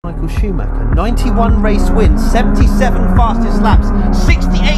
Michael Schumacher, 91 race wins, 77 fastest laps, 68